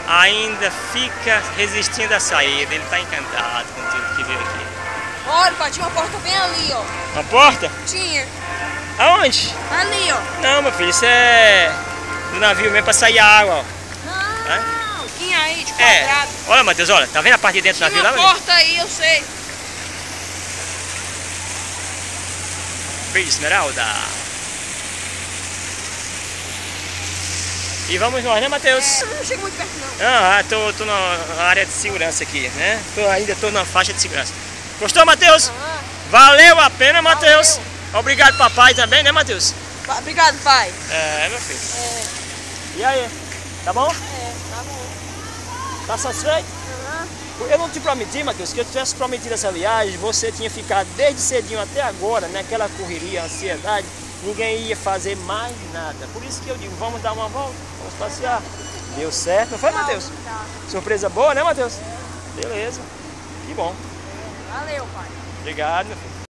ainda fica resistindo a saída. Ele está encantado com tudo que viu aqui. Olha, pai, tinha uma porta bem ali, ó. Uma porta? Tinha. Aonde? Ali, ó. Não, meu filho, isso é do navio mesmo para sair a água, ó. Não, tinha aí de É. quadrado. Olha, Matheus, olha, tá vendo a parte de dentro do navio Tinha lá? uma porta aí, eu sei. Verde Esmeralda. E vamos nós, né, Matheus? Não chega muito perto, não. Tô na área de segurança aqui, né? Ainda tô na faixa de segurança. Gostou, Matheus? Valeu a pena, Matheus. Obrigado, papai, também, né, Matheus? Obrigado, pai. É, meu filho. E aí? Tá bom? Tá bom. Tá satisfeito? Eu não te prometi, Matheus, que eu tivesse prometido essa viagem, você tinha ficado desde cedinho até agora, naquela correria, ansiedade, ninguém ia fazer mais nada. Por isso que eu digo, vamos dar uma volta, vamos passear. Deu certo, não foi, Matheus? Surpresa boa, né, Matheus? Beleza, que bom. Valeu, pai. Obrigado, meu filho.